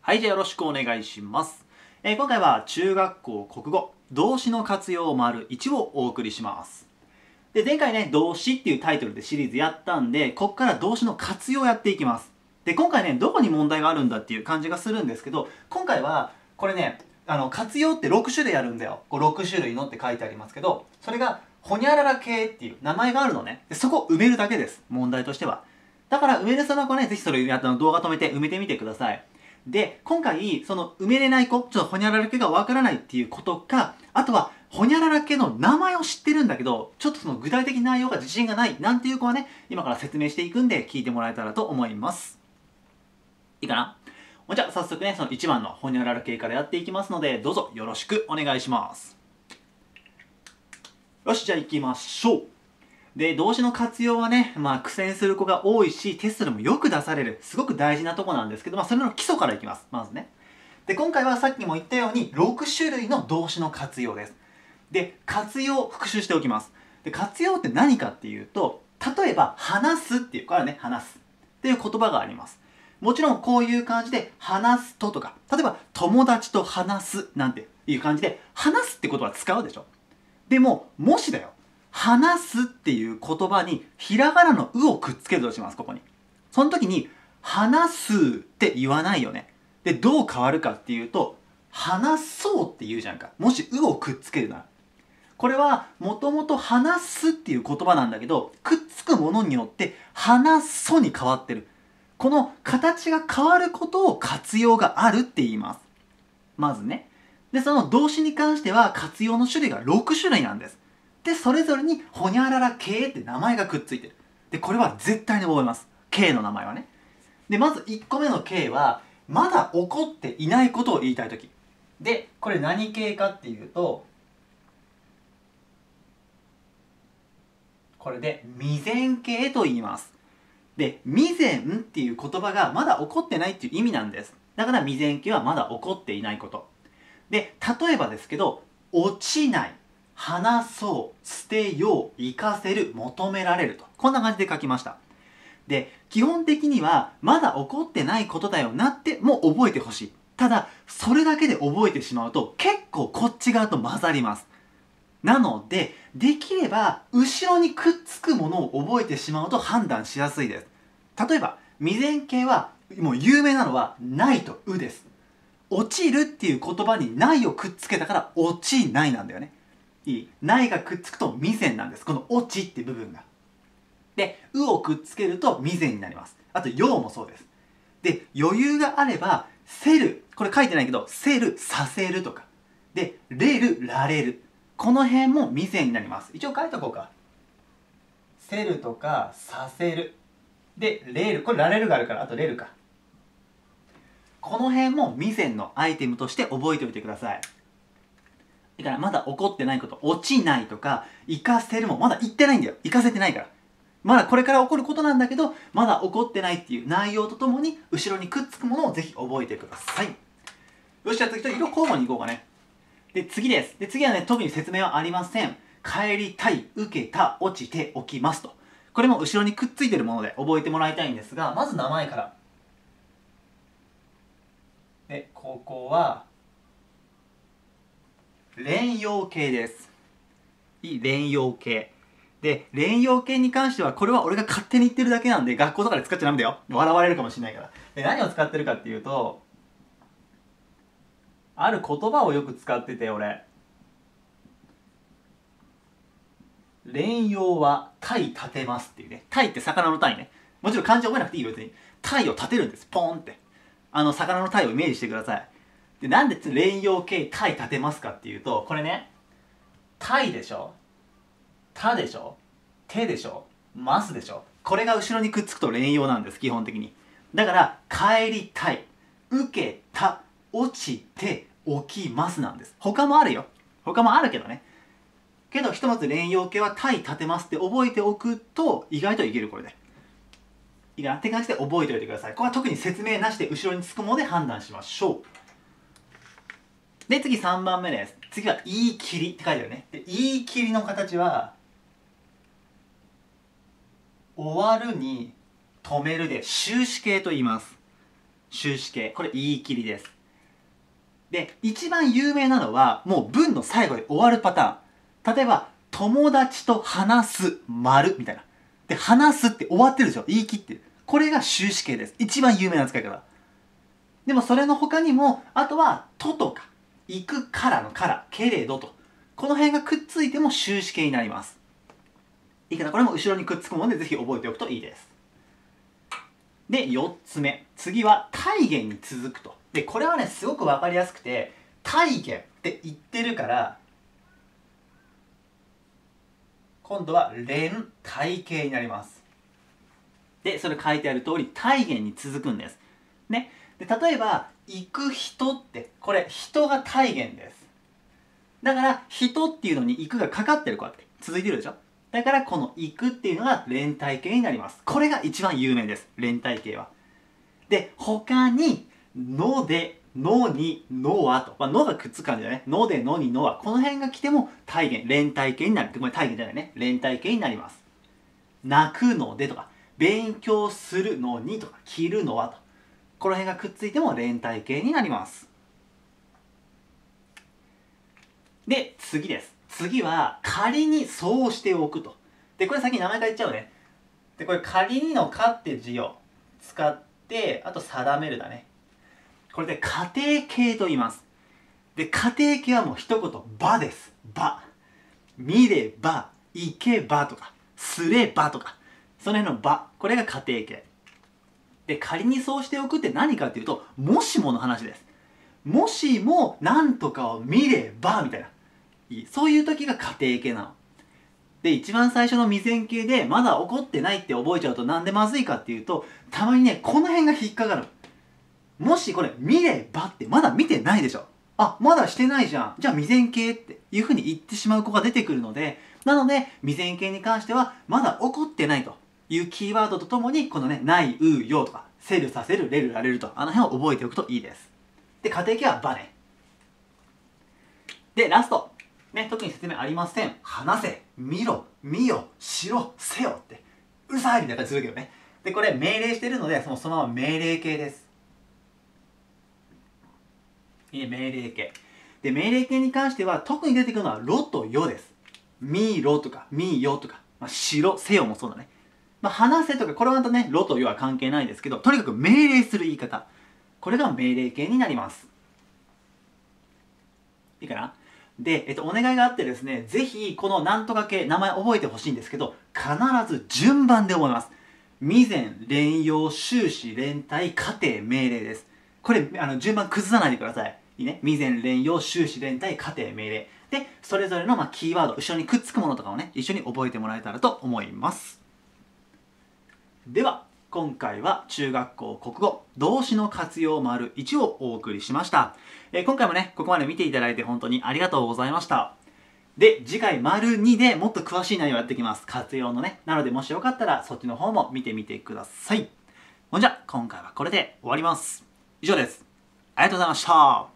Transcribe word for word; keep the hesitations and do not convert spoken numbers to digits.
はい、じゃあよろしくお願いします。えー今回は中学校国語、動詞の活用丸いちをお送りします。で、前回ね、動詞っていうタイトルでシリーズやったんで、ここから動詞の活用をやっていきます。で、今回ね、どこに問題があるんだっていう感じがするんですけど、今回は、これね、あの、活用ってろくしゅるいあるんだよ。こうろくしゅるいのって書いてありますけど、それが、ほにゃらら系っていう名前があるのね。で、そこを埋めるだけです。問題としては。だから、埋めるその子ね、ぜひそれやったの動画止めて埋めてみてください。で、今回、その埋めれない子、ちょっとほにゃらら系がわからないっていうことか、あとは、ほにゃらら系の名前を知ってるんだけど、ちょっとその具体的内容が自信がないなんていう子はね、今から説明していくんで聞いてもらえたらと思います。いいかな？じゃあ早速ね、そのいちばんのほにゃらら系からやっていきますので、どうぞよろしくお願いします。よし、じゃあ行きましょう。で、動詞の活用はね、まあ苦戦する子が多いし、テストでもよく出される、すごく大事なとこなんですけど、まあそれの基礎からいきます。まずね。で、今回はさっきも言ったように、ろくしゅるいの動詞の活用です。で、活用、復習しておきます。で、活用って何かっていうと、例えば、話すっていう、これはね、話すっていう言葉があります。もちろんこういう感じで、話すととか、例えば、友達と話すなんていう感じで、話すって言葉使うでしょ。でも、もしだよ、話すっていう言葉に、ひらがなのうをくっつけるとします、ここに。その時に、話すって言わないよね。で、どう変わるかっていうと、話そうって言うじゃんか。もしうをくっつけるなら。これは、もともと話すっていう言葉なんだけど、くっつくものによって、話そうに変わってる。この形が変わることを活用があるって言います。まずね。で、その動詞に関しては活用の種類がろくしゅるいなんです。で、それぞれにほにゃらら系って名前がくっついてる。で、これは絶対に覚えます。系の名前はね。で、まずいっこめの系は、まだ起こっていないことを言いたいとき。で、これ何系かっていうと、これで未然形と言います。で、未然っていう言葉がまだ起こってないっていう意味なんです。だから未然形はまだ起こっていないこと。で、例えばですけど、落ちない、話そう、捨てよう、行かせる、求められると。こんな感じで書きました。で、基本的にはまだ起こってないことだよなってもう覚えてほしい。ただ、それだけで覚えてしまうと結構こっち側と混ざります。なので、できれば後ろにくっつくものを覚えてしまうと判断しやすいです。例えば、未然形はもう有名なのはないとうです。落ちるっていう言葉にないをくっつけたから落ちないなんだよね。いい？ないがくっつくと未然なんです。この落ちって部分が。で、うをくっつけると未然になります。あと、ようもそうです。で、余裕があれば、せる。これ書いてないけど、せる、させるとか。で、れる、られる。この辺も未然になります。一応書いとこうか。せるとか、させる。で、れる。これられるがあるから、あとれるか。この辺も未然のアイテムとして覚えておいてください。だからまだ起こってないこと、落ちないとか、行かせるもまだ言ってないんだよ。行かせてないから。まだこれから起こることなんだけど、まだ起こってないっていう内容とともに、後ろにくっつくものをぜひ覚えてください。よし、じゃあ次と色交互にいこうかね。で、次です。で、次はね、特に説明はありません。帰りたい、受けた、落ちておきますと。これも後ろにくっついてるもので覚えてもらいたいんですが、まず名前から。で、ここは、連用形です。いい連用形。で、連用形に関しては、これは俺が勝手に言ってるだけなんで、学校とかで使っちゃダメだよ。笑われるかもしれないから。で、何を使ってるかっていうと、ある言葉をよく使ってて、俺。連用は、鯛立てますっていうね。鯛って魚の鯛ね。もちろん漢字覚えなくていいよ、別に。鯛を立てるんです。ポーンって。あの、魚の鯛をイメージしてください。で、なんで連用形鯛立てますかっていうと、これね、鯛でしょ、たでしょ、手でしょ、ますでしょ。これが後ろにくっつくと連用なんです、基本的に。だから、帰りたい、受けた、落ちて、起きますなんです。他もあるよ。他もあるけどね。けど、ひとまず連用形は鯛立てますって覚えておくと、意外といける、これで。いいかなって感じで覚えておいてください。ここは特に説明なしで後ろにつくもので判断しましょう。で、次さんばんめです。次は言い切りって書いてあるね。で、言い切りの形は、終わるに止めるで終止形と言います。 終止形。これ言い切りです。で、一番有名なのは、もう文の最後で終わるパターン。例えば、友達と話す、丸、みたいな。で、話すって終わってるでしょ。言い切ってる。これが終止形です。一番有名な使い方。でもそれの他にも、あとは、ととか、行くからのから、けれどと。この辺がくっついても終止形になります。いいかな？これも後ろにくっつくものでぜひ覚えておくといいです。で、よっつめ。次は体言に続くと。で、これはね、すごくわかりやすくて、体言って言ってるから、今度は連体形になります。で、それ書いてある通り、体言に続くんです。ね。で、例えば、行く人って、これ、人が体言です。だから、人っていうのに行くがかかってるこうやって続いてるでしょ。だから、この行くっていうのが連体形になります。これが一番有名です。連体形は。で、他に、ので、のに、のはと。まあ、のがくっつく感じだね。ので、のに、のは。この辺が来ても体言、連体形になる。これ体言じゃないね。連体形になります。泣くのでとか、勉強するのにとか、着るのはと。この辺がくっついても連体形になります。で、次です。次は、仮にそうしておくと。で、これ先に名前変えちゃうね。で、これ仮にのかって字を使って、あと定めるだね。これで仮定形と言います。で、仮定形はもう一言、ばです。ば。見れば、行けばとか、すればとか、その辺のば。これが仮定形。で、仮にそうしておくって何かっていうと、もしもの話です。もしも何とかを見れば、みたいな。そういう時が仮定形なの。で、一番最初の未然形でまだ起こってないって覚えちゃうとなんでまずいかっていうと、たまにね、この辺が引っかかる。もしこれ見ればってまだ見てないでしょ。あ、まだしてないじゃん。じゃあ未然形っていう風に言ってしまう子が出てくるので、なので未然形に関してはまだ起こってないというキーワードとともに、このね、ない、う、よとか、せる、させる、れる、られると、あの辺を覚えておくといいです。で、仮定形はばね。で、ラスト。ね、特に説明ありません。話せ、見ろ、見よ、しろ、せよって、うるさいみたいな感じするけどね。で、これ命令してるので、そのそのまま命令形です。いいね、命令形。で、命令形に関しては、特に出てくるのは、ろとよです。見ろとか、見よとか、まあ、しろ、せよもそうだね。まあ、話せとか、これはまたね、ろとよは関係ないですけど、とにかく命令する言い方。これが命令形になります。いいかな？で、えっと、お願いがあってですね、ぜひ、このなんとか形、名前覚えてほしいんですけど、必ず順番で覚えます。未然、連用、終始、連帯、仮定、命令です。これ、あの、順番崩さないでください。いいね。未然、連用、終始、連帯、仮定、命令。で、それぞれの、まあ、キーワード、後ろにくっつくものとかをね、一緒に覚えてもらえたらと思います。では、今回は中学校国語動詞の活用丸いちをお送りしました。えー、今回もね、ここまで見ていただいて本当にありがとうございました。で、次回丸にでもっと詳しい内容をやっていきます。活用のね。なので、もしよかったらそっちの方も見てみてください。ほんじゃ、今回はこれで終わります。以上です。ありがとうございました。